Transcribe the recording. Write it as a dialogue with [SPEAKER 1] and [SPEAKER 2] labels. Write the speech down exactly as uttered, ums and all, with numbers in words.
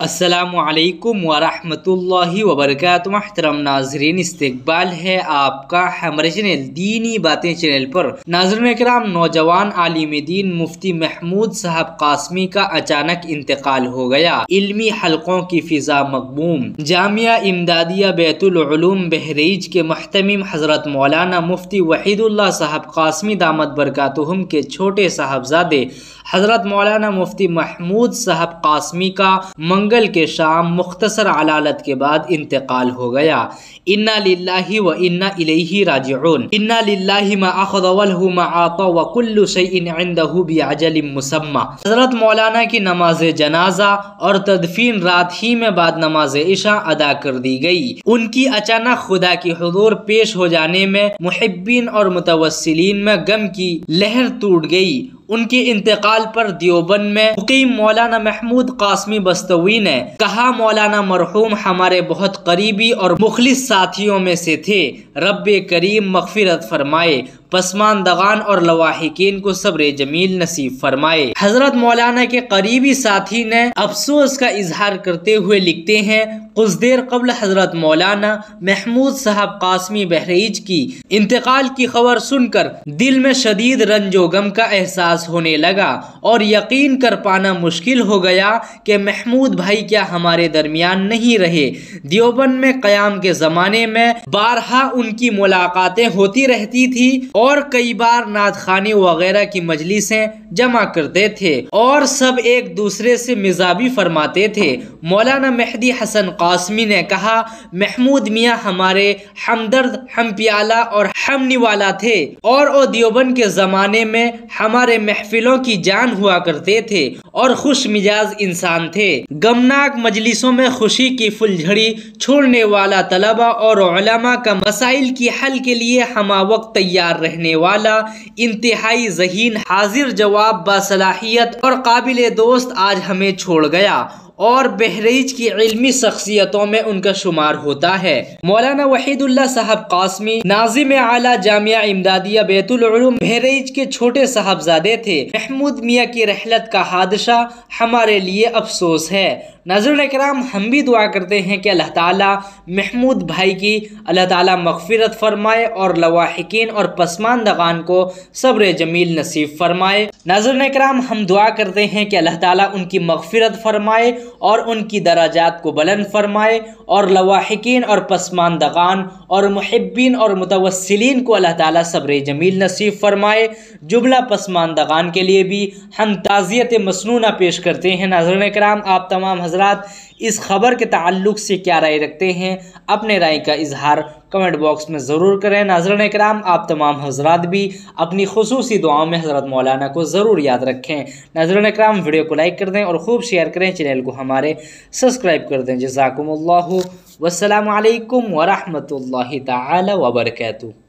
[SPEAKER 1] السلام علیکم ورحمۃ اللہ وبرکاتہ۔ محترم ناظرین، استقبال ہے آپ کا ہمارے چینل دینی باتیں چینل پر۔ ناظرین کرام، نوجوان عالم دین مفتی محمود صاحب قاسمی کا اچانک انتقال ہو گیا۔ علمی حلقوں کی فضا مغموم۔ جامعہ امدادیہ بیت العلوم بہرائچ کے محتمم حضرت مولانا مفتی وحید اللہ صاحب قاسمی دامت برکاتہم کے چھوٹے صاحبزادے حضرت مولانا مفتی محمود صاحب قاسمی کا منگل کے شام مختصر علالت کے بعد انتقال ہو گیا۔ انا للہ و انا الیہ راجعون۔ انا للہ ما اخذ وله ما اعطى وكل شيء عنده بعجل مسمى۔ حضرت مولانا کی نماز جنازہ اور تدفین رات ہی میں بعد نماز عشاء ادا کر دی گئی۔ ان کی اچانک خدا کی حضور پیش ہو جانے میں محبین اور متوسلین میں غم کی لہر ٹوٹ گئی۔ ان کے انتقال پر دیوبند میں مقیم مولانا محمود قاسمی بستوی نے کہا، مولانا مرحوم ہمارے بہت قریبی اور مخلص ساتھیوں میں سے تھے، رب کریم مغفرت فرمائے، پسماندگان اور لواحقین کو صبر جمیل نصیب فرمائے۔ حضرت مولانا کے قریبی ساتھی نے افسوس کا اظہار کرتے ہوئے لکھتے ہیں، کچھ دیر قبل حضرت مولانا محمود صاحب قاسمی بہرائچ کی انتقال کی خبر سن کر دل میں شدید رنج و غم کا احساس ہونے لگا اور یقین کر پانا مشکل ہو گیا کہ محمود بھائی کیا ہمارے درمیان نہیں رہے۔ دیوبند میں قیام کے زمانے میں بارہا ان کی ملاقاتیں ہوتی رہتی تھی اور کئی بار نعت خوانی وغیرہ کی مجلسیں جمع کرتے تھے اور سب ایک دوسرے سے مزاحی فرماتے تھے۔ مولانا مہدی حسن قاسمی نے کہا، محمود میاں ہمارے ہمدرد، ہم پیالہ اور ہم نوالا تھے اور وہ دیوبند کے زمانے میں ہمارے محفلوں کی جان ہوا کرتے تھے اور خوش مزاج انسان تھے۔ غمناک مجلسوں میں خوشی کی پھلجھڑی چھوڑنے والا، طلباء اور علماء کا مسائل کی حل کے لیے ہمہ وقت تیار رہنے والا، انتہائی ذہین، حاضر جواب، باصلاحیت اور قابل دوست آج ہمیں چھوڑ گیا اور بہرائچ کی علمی شخصیتوں میں ان کا شمار ہوتا ہے۔ مولانا وحید اللہ صاحب قاسمی ناظم اعلیٰ جامعہ امدادیہ بیت العلوم بہرائچ کے چھوٹے صاحبزادے تھے۔ محمود میاں کی رحلت کا حادثہ ہمارے لیے افسوس ہے۔ ناظرین کرام، ہم بھی دعا کرتے ہیں کہ اللہ تعالیٰ محمود بھائی کی اللہ تعالیٰ مغفرت فرمائے اور لواحقین اور پسماندگان کو صبر جمیل نصیب فرمائے۔ ناظرین کرام، ہم دعا کرتے ہیں کہ اللہ تعالیٰ ان کی مغفرت فرمائے اور ان کی درجات کو بلند فرمائے اور لواحقین اور پسماندگان اور محبین اور متوسلین کو اللہ تعالیٰ صبر جمیل نصیب فرمائے۔ جملہ پسماندگان کے لیے بھی ہم تعزیت مسنونہ پیش کرتے ہیں۔ ناظرین کرام، آپ تمام حضرات اس خبر کے تعلق سے کیا رائے رکھتے ہیں؟ اپنے رائے کا اظہار کمنٹ باکس میں ضرور کریں۔ ناظرین کرام، آپ تمام حضرات بھی اپنی خصوصی دعاؤں میں حضرت مولانا کو ضرور یاد رکھیں۔ ناظرین کرام، ویڈیو کو لائک کر دیں اور خوب شیئر کریں، چینل کو ہمارے سبسکرائب کر دیں۔ جزاکم اللہ، والسلام علیکم ورحمۃ اللہ تعالی وبرکاتہ۔